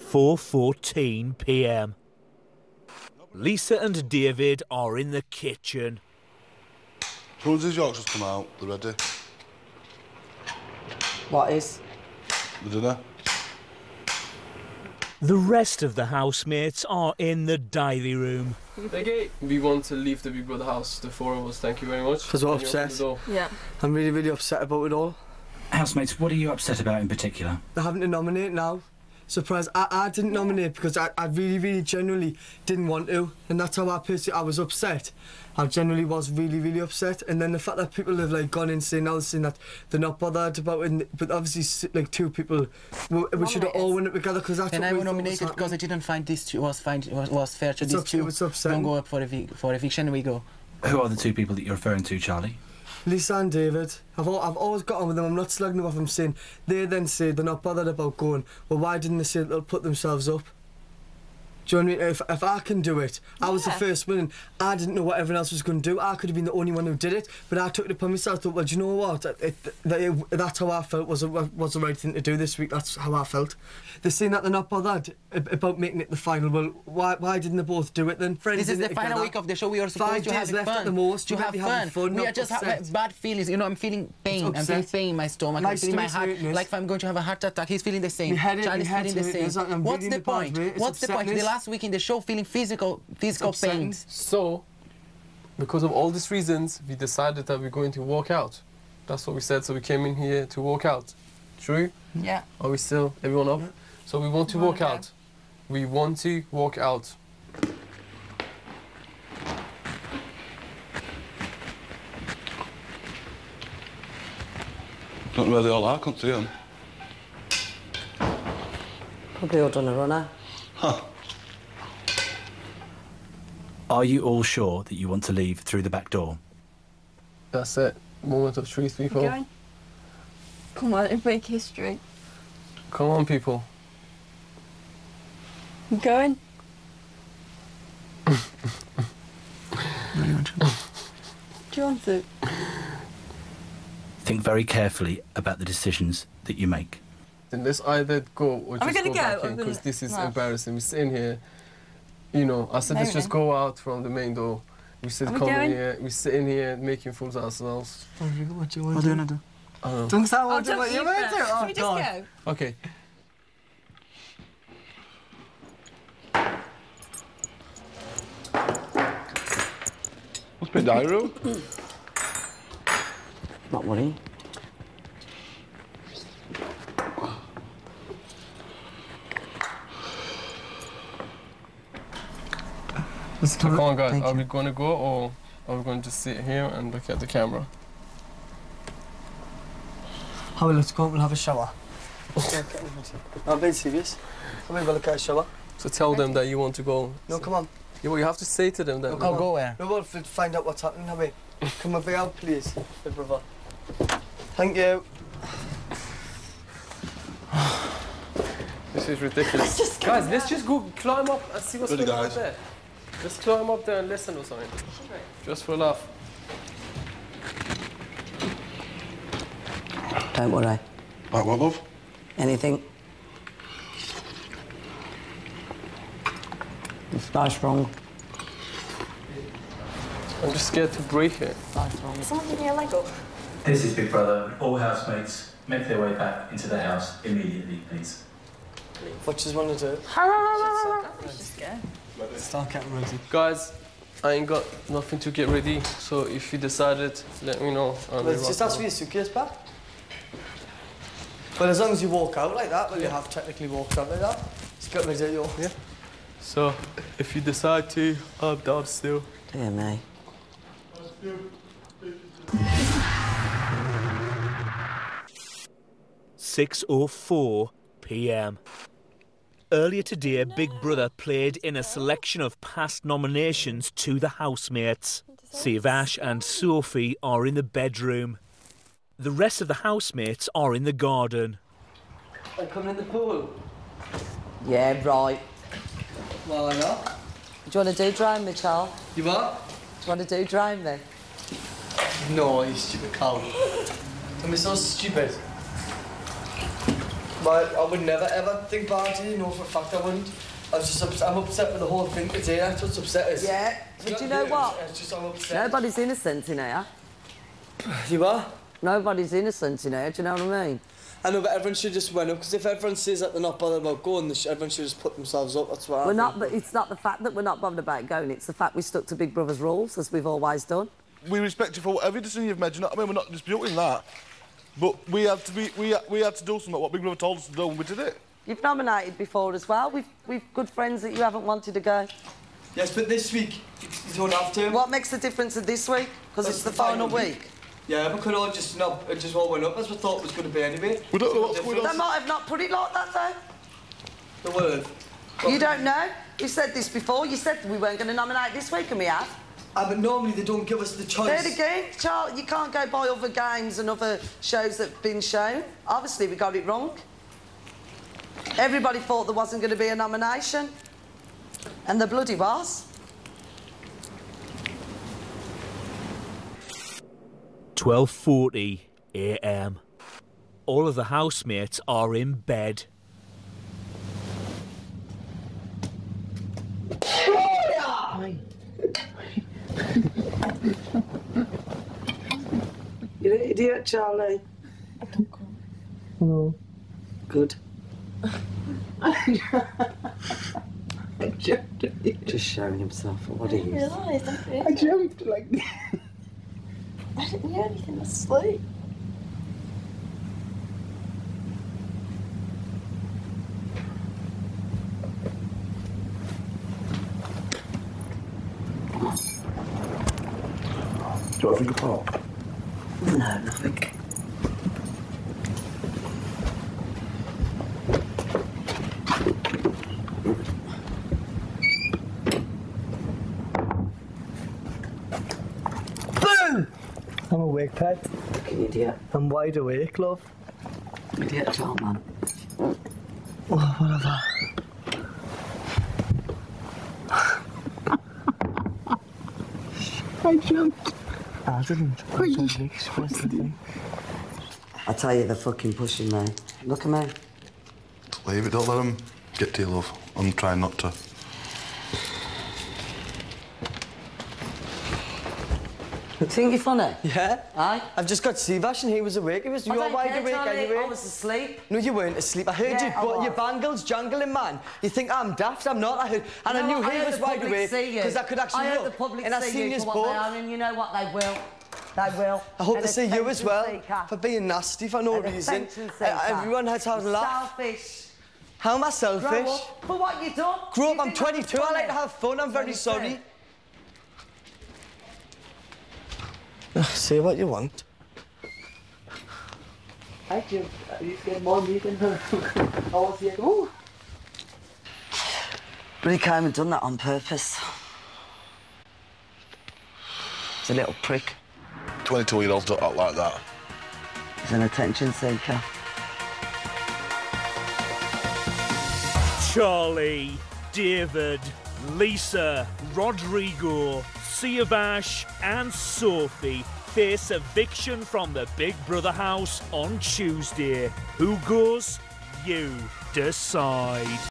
4:14 p.m. Lisa and David are in the kitchen. As soon as these Yorkshires come out, they're ready. What is? The dinner. The rest of the housemates are in the diary room. Becky, we want to leave the Big Brother house, the four of us, thank you very much. Because we're upset. Yeah. I'm really, really upset about it all. Housemates, what are you upset about in particular? They're having to nominate now. Surprise, I didn't nominate because I really, really genuinely didn't want to. And that's how I was upset. I genuinely was really, really upset. And then the fact that people have like gone insane now, saying that they're not bothered about it. But obviously, like two people, we should have all won it together because that's and what I we nominated because I didn't find this was fair to these two. It's upsetting. Don't go up for eviction. We go. Who are the two people that you're referring to, Charlie? Lisa and David. I've always got on with them. I'm not slugging them off. I'm saying they then say they're not bothered about going. Well, why didn't they say they'll put themselves up? Do you know what I mean? If I can do it, I was the first one and I didn't know what everyone else was going to do. I could have been the only one who did it, but I took it upon myself. I thought, well, do you know what? That's how I felt was the right thing to do this week. That's how I felt. They're saying that they're not bothered about making it the final. Well, why didn't they both do it then? This is the final week of the show. We are supposed to have fun. 5 days left at the most. To have fun. We are just having bad feelings. You know, I'm feeling pain. I'm feeling pain in my stomach. I'm feeling my heart. Like if I'm going to have a heart attack. He's feeling the same. Charlie's feeling the same. What's the point? What's the point? The last week in the show, feeling physical pain. So, because of all these reasons, we decided that we're going to walk out. That's what we said, so we came in here to walk out. True? Yeah. Are we still, everyone up? Yeah. So we want to walk out. We want to walk out. Don't know where they all are, can't see them. Probably all done a runner. Huh. Are you all sure that you want to leave through the back door? That's it. Moment of truth, people. Going. Come on, and make history. Come on, people. I'm going. Do you want to? Think very carefully about the decisions that you make. Then let's either go or just go back in, because this is embarrassing. We're sitting here, you know, I said let's just go out from the main door. We said come in here, we're sitting here making fools of ourselves. What do you want to do? Don't say what you want to do. Should we just go? Okay. What's my diary room? Not worrying. Come on, guys. Are we going to go or are we going to just sit here and look at the camera? How let's go. We'll have a shower. I'm being serious. Come on, we'll look at a shower. So tell them that you want to go. No, come on. Yeah, well, you have to say to them that. I'll go where? We will find out what's happening, have we? Come on, be out, please, big brother. Thank you. This is ridiculous. Guys, let's just go climb up and see what's going on up there. Let's climb up there and listen or something. Just for a laugh. Don't worry. Like what, love? Anything. It's nice wrong. I'm just scared to break it. Nice wrong. Someone give me a Lego. This is Big Brother. All housemates make their way back into the house immediately, please. What do you want to do? Just go. Start getting ready. Guys, I ain't got nothing to get ready, so if you decided, let me know. Let's just ask for your suitcase back. Well, as long as you walk out like that, well, you have technically walked out like that. Just get ready, yo. Yeah. So, if you decide to, I'm down still. Dear me. 6:04 p.m. Earlier today, Big Brother played in a selection of past nominations to the housemates. Siavash and Sophie are in the bedroom. The rest of the housemates are in the garden. I'm coming in the pool. Yeah, right. Why not? Do you want to do drown me, Charles? You what? Do you want to do drown me? No, you stupid cow. Don't be so stupid. But I would never ever think about it, you know, for a fact I wouldn't. I was just upset. I'm upset with the whole thing today. That's what's upset us. Yeah, but do you know what? It's just I'm upset. Nobody's innocent in here. You are? Nobody's innocent in here, do you know what I mean? I know, but everyone should just went up, because if everyone says that they're not bothered about going, everyone should just put themselves up, that's why. We're not, but it's not the fact that we're not bothered about going, it's the fact we stuck to Big Brother's rules, as we've always done. We respect you for whatever decision you've made, you know what I mean? We're not disputing that. But we had to do something, what Big Brother told us to do, and we did it. You've nominated before as well. We've good friends that you haven't wanted to go. Yes, but this week, you don't have to. What makes the difference of this week? Because it's the final week. Yeah, we could all just not, it just all went up as we thought it was going to be anyway. We don't know what's going on. They might have not put it like that, though. They would have. You don't know? You said this before. You said we weren't going to nominate this week, and we have. But normally they don't give us the choice. There again, Charles, you can't go by other games and other shows that have been shown. Obviously, we got it wrong. Everybody thought there wasn't going to be a nomination. And there bloody was. 12:40 a.m. All of the housemates are in bed. You're an idiot, Charlie. No. Good. Just showing himself for what he is. I jumped like I didn't hear anything, I was asleep. Do you want to drink a pop? No, nothing. I'm awake, Pat. Fucking idiot. I'm wide awake, love. Idiot, child, man. Oh, whatever. I jumped. I didn't. I was trying to express the thing. I tell you, they're fucking pushing me. Look at me. Leave it, don't let them get to you, love. I'm trying not to. You think you're funny? Yeah? Aye? I've just got Sivash and he was awake. You were wide awake anyway. I was asleep. No, you weren't asleep. I heard your bangles jangling, man. You think I'm daft? I'm not. I knew he was wide awake because I could actually look. I heard the public and I see seen you his for both. what they are, and you know what, they will. They will. I hope they see you as well for being nasty for no reason. Everyone has to have a laugh. Selfish. How am I selfish? Grow up. For what you done. Grow up, I'm 22. I like to have fun. I'm very sorry. Say what you want. I do. You get more meat than her. I was here. Ooh. But he came and done that on purpose. He's a little prick. 22-year-olds don't act like that. He's an attention seeker. Charlie, David, Lisa, Rodrigo, Siavash and Sophie face eviction from the Big Brother house on Tuesday. Who goes? You decide.